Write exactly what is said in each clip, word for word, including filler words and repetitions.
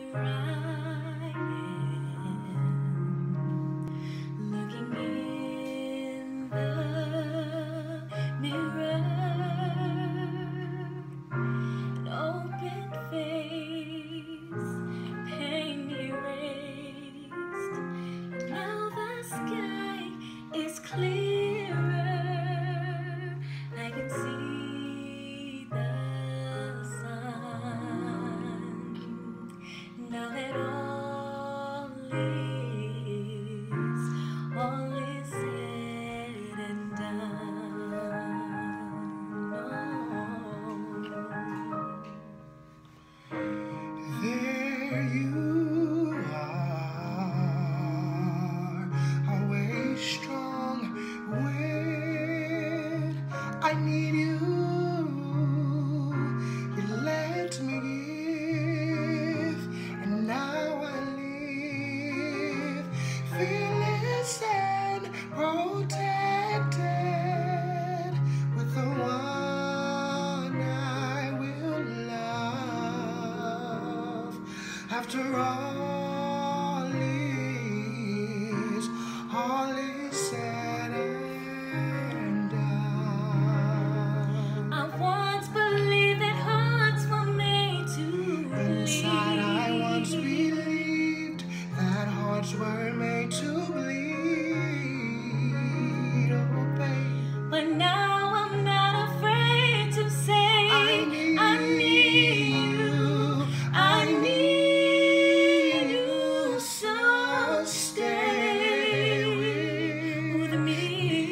I am, looking in the mirror, an open face, pain erased. Now the sky is clearer. I can see the sun. Now that all is, all is said and done. Oh. There you are, always strong when I need you. You let me give, and now I live fearless and protected with the one I will love. After all is, all is said and done. I once believed that hearts were made to Inside bleed. I once believed that hearts were made to bleed. Oh, babe. But now I'm not afraid to say I need, I need you. I need you, so stay with me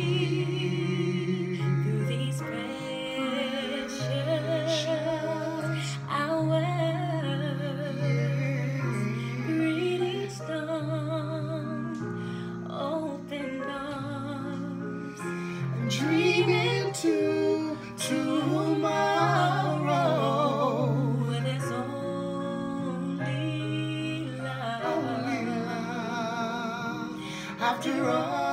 through these precious hours. Breathing storm, open arms, dreaming to tomorrow. where there's only love. Only love. After all